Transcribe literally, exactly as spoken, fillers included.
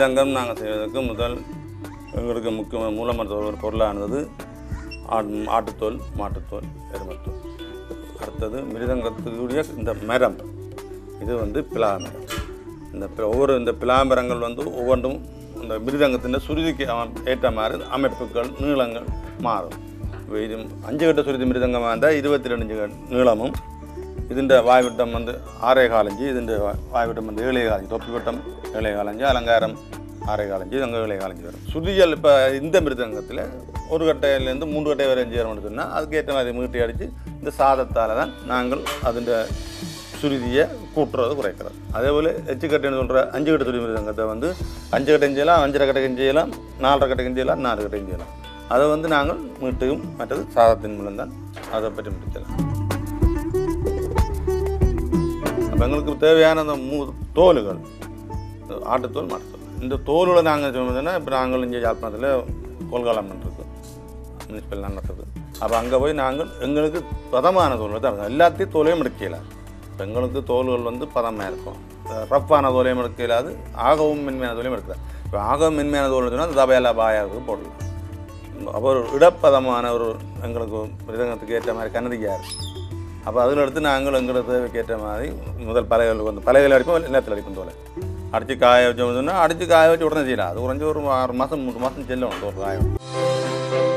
மிருதங்கம் நாங்கள் செய்வதற்கு முதல் எங்களுக்கு முக்கிய மூலமற்ற ஒரு பொருளானது ஆட்டுத்தோல், மாட்டுத்தோல், எருமத்தோல். அடுத்தது மிருதங்கத்துக்குரிய இந்த மரம், இது வந்து பிலாமரம். இந்த ஒவ்வொரு இந்த பிலாமரங்கள் வந்து ஒவ்வொன்றும் இந்த மிருதங்கத்தின் சுருதிக்கு ஏற்ற மாதிரி அமைப்புகள், நீளங்கள் மாறும். இது அஞ்சு கட்ட சுருதி மிருதங்கமாக இருந்தால் இருபத்தி ரெண்டு நீளமும், ഇതിൻ്റെ വായ്വിട്ടം வந்து ആറേ കാലഞ്ച്, ഇതിൻ്റെ വായ്വിട്ടം வந்து ஏழே காலஞ்சு, தொப்பி வட்டம் ஏழே காலஞ்சு, அலங்காரம் ஆறே காலஞ்சு, அங்கே ஏழே காலஞ்சு வரும். சுதியல் இப்போ இந்த மிருதங்கத்தில் ஒரு கட்டையிலேருந்து மூன்று கட்டை வரை செய்யணும்னு சொன்னால் அதுக்கேற்ற மாதிரி மீட்டி அடித்து இந்த சாதத்தால் தான் நாங்கள் அதிൻ്റെ சுருதியை கூட்டுறது, குறைக்கிறது. அதேபோல் எச்சு கட்டைன்னு சொல்கிற அஞ்சு கட்டை சுருதி மிருதங்கத்தை வந்து அஞ்சு கட்டையும் செய்யலாம், அஞ்சரை கட்டையும் செய்யலாம், நாலரை கட்டையும் செய்யலாம், நாலு கட்டையும் செய்யலாம். அதை வந்து நாங்கள் மீட்டையும் மற்றது சாதத்தின் மூலம் தான் அதை பற்றி முடிக்கலாம். அப்போ எங்களுக்கு தேவையான அந்த மூ தோல்கள், ஆட்டுத்தோல், மாட்டுத்தோல், இந்த தோல்களை நாங்கள் சொன்னதுன்னா இப்போ நாங்கள் இங்கே யாழ்ப்பாணத்தில் கொள்காலம் பண்ணுறது, முனிசிபல் நடத்துறது. அப்போ அங்கே போய் நாங்கள் எங்களுக்கு பதமான தோல்கள் தான் இருக்கும். எல்லாத்தையும் தோலையும் எடுக்கலாம். இப்போ எங்களுக்கு தோல்கள் வந்து பதமாக இருக்கும். ரஃப்பான தோலையும் எடுக்கலாது, ஆகவும் மென்மையான தோலையும் எடுக்கலாம். இப்போ ஆகவும் மென்மையான தோல் சொன்னால் அந்த தபையெல்லாம் பாயாவுக்கு போடலாம். அப்போ ஒரு இடப்பதமான ஒரு எங்களுக்கு மிருதங்கத்துக்கு ஏற்ற மாதிரி கனதிக்கார். அப்போ அதில் எடுத்து நாங்கள் எங்களோட தேவைக்கு ஏற்ற மாதிரி முதல் பலைகள் வந்து பலைகள் அடிப்போம், நேரத்தில் அடிப்போம். தோலை அடித்து காய வச்சோம்னு சொன்னால் அடித்து காய வச்சு உடனே செய்யலாம். அது குறைஞ்சி ஒரு ஆறு மாதம் மூணு மாதம் செல்லணும் தோல் காயம்.